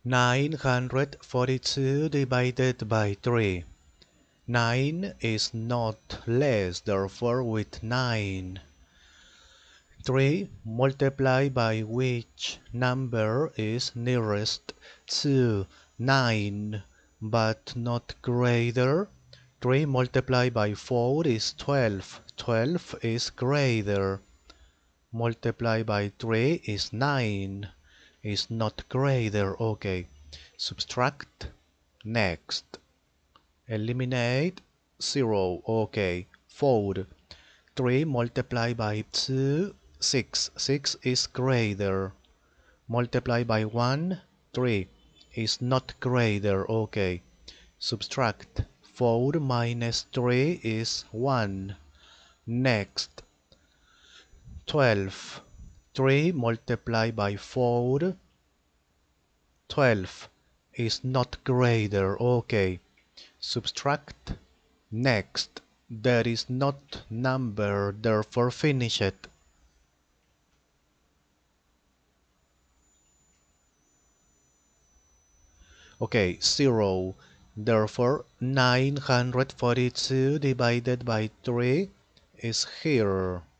942 divided by 3. 9 is not less, therefore with 9. 3 multiplied by which number is nearest to 9 but not greater? 3 multiplied by 4 is 12. 12 is greater. Multiplied by 3 is 9. Is not greater. Okay. Subtract. Next. Eliminate. 0. Okay. Fold. 3 multiplied by 2, 6. 6 is greater. Multiply by 1, 3. Is not greater. Okay. Subtract. 4 minus 3 is 1. Next. 12. 3 multiplied by 4. 12 is not greater. Okay. Subtract. Next. There is not number, therefore finish it. Okay, 0. Therefore, 942 divided by 3 is here.